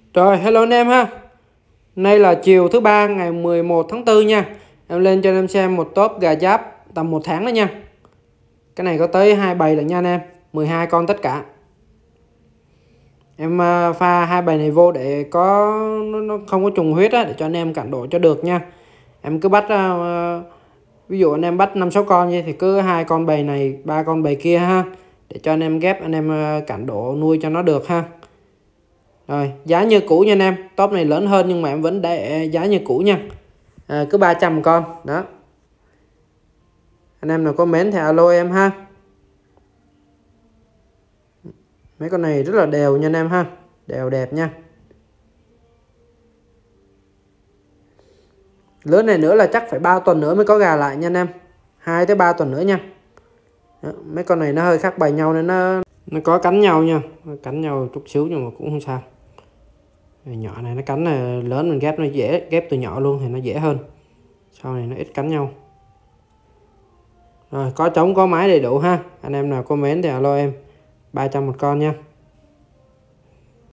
Rồi, hello anh em ha. Nay là chiều thứ ba ngày 11 tháng 4 nha. Em lên cho anh em xem một top gà giáp tầm 1 tháng đó nha. Cái này có tới 2 bầy lận nha anh em, 12 con tất cả. Em pha hai bầy này vô để có nó không có trùng huyết á, để cho anh em cạn độ cho được nha. Em cứ bắt ví dụ anh em bắt 5-6 con như thì cứ 2 con bầy này, 3 con bầy kia ha, để cho anh em ghép anh em cạn độ nuôi cho nó được ha. Rồi, giá như cũ nha anh em. Top này lớn hơn nhưng mà em vẫn để giá như cũ nha. Cứ 300 con đó. Anh em nào có mến thì alo em ha. Mấy con này rất là đều nha anh em ha, đều đẹp nha. Lớn này nữa là chắc phải 3 tuần nữa mới có gà lại nha anh em, 2 tới 3 tuần nữa nha. Đó, mấy con này nó hơi khác bầy nhau nên nó có cắn nhau nha, cắn nhau chút xíu nhưng mà cũng không sao. Nhỏ này nó cắn này, lớn mình ghép nó dễ, ghép từ nhỏ luôn thì nó dễ hơn, sau này nó ít cắn nhau. Rồi, có trống có máy đầy đủ ha. Anh em nào có mến thì alo em, 300 một con nha.